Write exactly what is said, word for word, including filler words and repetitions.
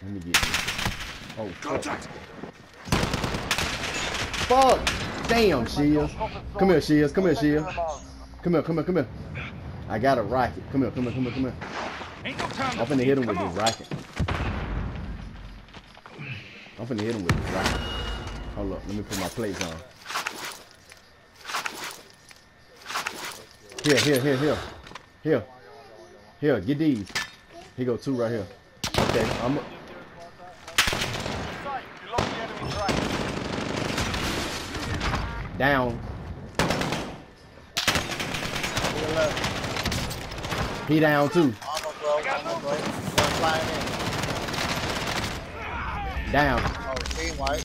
Let me get this. Oh, fuck. Fuck! Damn, Shields. Come here, Shields. Come here, Shields. Come here, come here, come here. I got a rocket. Come here, come here, come here, come here. I'm finna hit him with this rocket. I'm finna hit him with this rocket. Hold up, let me put my plates on. Here, here, here, here. Here. Here, get these. Here go two right here. Okay, I'm down. He down too. Down.